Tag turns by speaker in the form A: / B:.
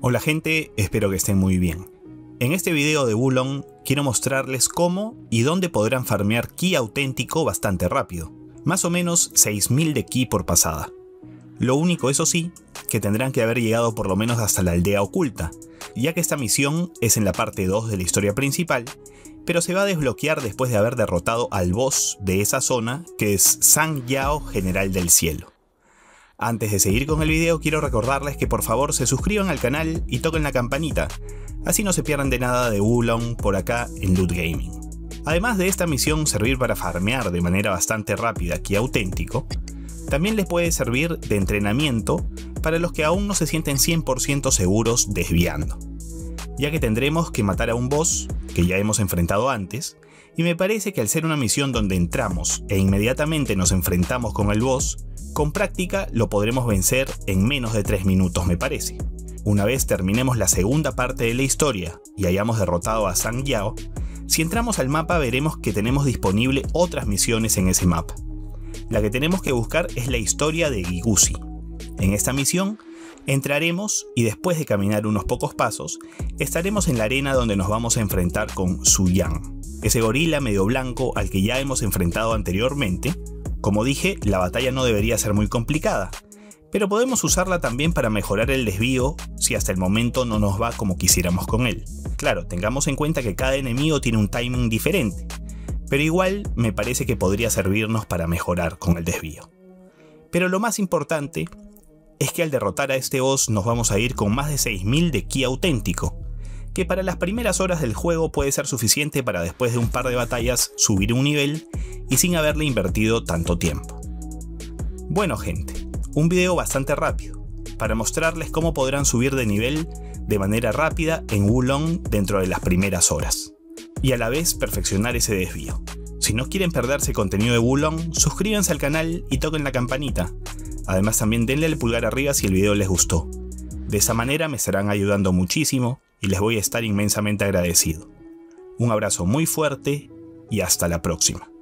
A: Hola gente, espero que estén muy bien. En este video de Wulong quiero mostrarles cómo y dónde podrán farmear ki auténtico bastante rápido, más o menos 6000 de ki por pasada. Lo único, eso sí, que tendrán que haber llegado por lo menos hasta la aldea oculta, ya que esta misión es en la parte 2 de la historia principal, pero se va a desbloquear después de haber derrotado al boss de esa zona, que es Zhang Yao, General del Cielo. Antes de seguir con el video, quiero recordarles que por favor se suscriban al canal y toquen la campanita, así no se pierdan de nada de Wulong por acá en Loot Gaming. Además de esta misión servir para farmear de manera bastante rápida ki auténtico, también les puede servir de entrenamiento para los que aún no se sienten 100% seguros desviando, ya que tendremos que matar a un boss que ya hemos enfrentado antes, y me parece que al ser una misión donde entramos e inmediatamente nos enfrentamos con el boss, con práctica lo podremos vencer en menos de 3 minutos me parece. Una vez terminemos la segunda parte de la historia y hayamos derrotado a Zhang Yao, si entramos al mapa veremos que tenemos disponible otras misiones en ese mapa. La que tenemos que buscar es la historia de Gigusi. En esta misión entraremos y después de caminar unos pocos pasos, estaremos en la arena donde nos vamos a enfrentar con Su Yang, ese gorila medio blanco al que ya hemos enfrentado anteriormente. Como dije, la batalla no debería ser muy complicada, pero podemos usarla también para mejorar el desvío si hasta el momento no nos va como quisiéramos con él. Claro, tengamos en cuenta que cada enemigo tiene un timing diferente, pero igual me parece que podría servirnos para mejorar con el desvío. Pero lo más importante es que al derrotar a este boss nos vamos a ir con más de 6000 de ki auténtico, que para las primeras horas del juego puede ser suficiente para después de un par de batallas subir un nivel y sin haberle invertido tanto tiempo. Bueno gente, un video bastante rápido, para mostrarles cómo podrán subir de nivel de manera rápida en Wulong dentro de las primeras horas, y a la vez perfeccionar ese desvío. Si no quieren perderse contenido de Wulong, suscríbanse al canal y toquen la campanita. Además también denle el pulgar arriba si el video les gustó. De esa manera me estarán ayudando muchísimo y les voy a estar inmensamente agradecido. Un abrazo muy fuerte y hasta la próxima.